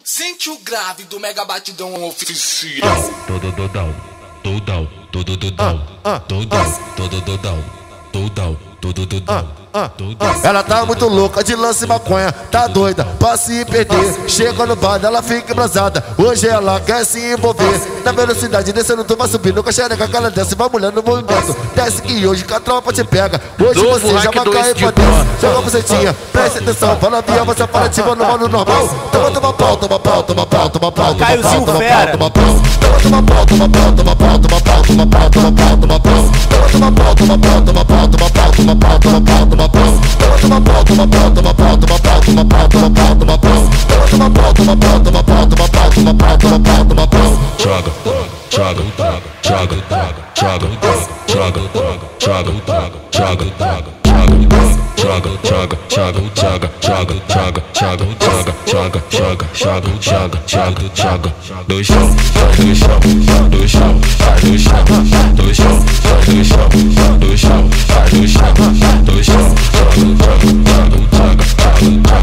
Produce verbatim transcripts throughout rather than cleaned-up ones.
Sente o grave do mega batidão oficial. Todo dodão, dodão, todo dodão, dodão, todo dodão, dodão, todo dodão. Ela tá muito louca de lance e maconha, tá doida pra se perder. Chega no bar, ela fica embrasada. Hoje ela quer se envolver. Na velocidade descendo, tu vai subindo com a xereca que ela desce, vai mulher no movimento. Desce que hoje que a tropa te pega. Hoje você já vai cair pra dentro. Joga a bucetinha, preste atenção. Fala via, você fala ativa no mano normal. Toma, toma pau, toma pau, toma pau, toma pau. Caiozinho fera. Toma pau, toma pau, toma pau, toma pau, toma pau, toma pau, toma pau, toma pau. Toma pau, toma pau, toma pau, toma pau, toma pau, toma pau, toma pau. Toma pau, toma pau, toma pau, toma pau, toma pau, toma pau, toma pau. Toma pau, toma pau, toma pau, toma pau, toma pau, toma pau, toma pau. Joga, joga, joga, joga, joga, joga, joga, joga. Joga, joga, joga, joga, joga, joga, joga, joga, joga, joga, joga, joga, joga. Do chão, do chão, do chão, do chão, do chão, do chão, do chão, do chão, do chão. Joga, joga, joga,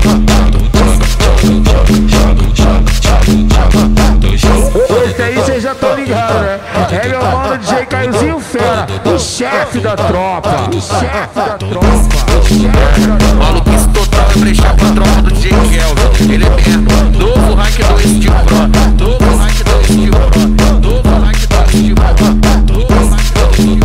joga, do chão. Esse aí cê já tá ligado, né? É meu mano D J Caiozinho Fera, o chefe da tropa, o chefe da tropa. Maluquice total é brechar pra tropa do D J Kelvin. Ele é mesmo, novo hack do estilo pro. Novo hack do estilo pro. Novo hack do estilo pro. Novo hack do estilo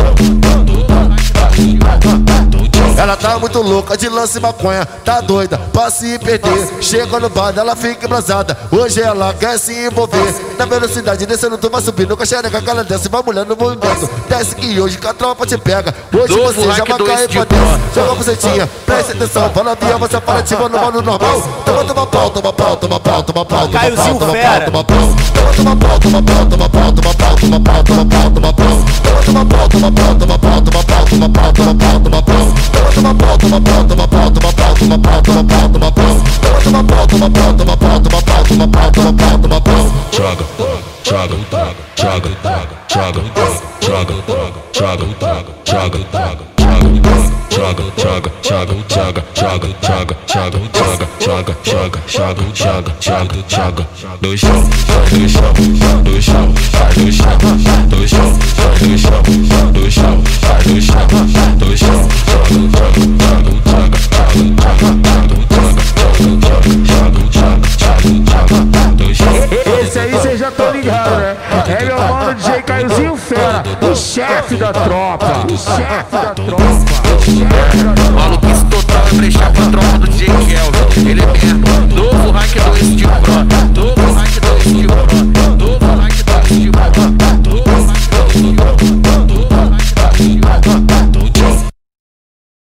pro. Ela tá muito louca de lance e maconha, tá doida pra se perder. Chega no bar, ela fica embrasada. Hoje ela quer se envolver. Na velocidade descendo, tu vai subindo com a xereca que ela desce, vai mulher no movimento. Desce que hoje que a tropa te pega. Hoje Novo você já vai cair pra dentro. Joga a bucetinha, preste atenção. Fala via, você fala ativa no mano normal. Toma, toma pau, toma pau, toma pau, toma pau. Caiozinho fera. Toma pau, toma pau, toma pau, toma pau, toma pau, toma pau, toma pau, toma pau. Toma pau, toma pau, toma pau, toma pau, toma pau, toma pau, toma pau. Toma pau, toma pau, toma pau, toma pau, toma pau, toma pau, toma pau. Toma pau, toma pau, toma pau, toma pau, toma pau, toma pau, toma pau. Joga, joga, joga, joga, joga, joga, joga, joga. Joga, joga, joga, joga, joga, joga, joga, joga, joga, joga, joga, joga, joga, joga. Do chão, do chão, do chão, do chão, do chão, do chão, do chão, do chão, do chão. Joga, joga, joga, Esse aí cê já tá ligado, né? É meu mano D J Caiozinho Fera, o chefe da tropa, o chefe da tropa. Maluquice total é brechar pra tropa do D J Kelvin. Ele é mesmo, novo hack do estilo pro.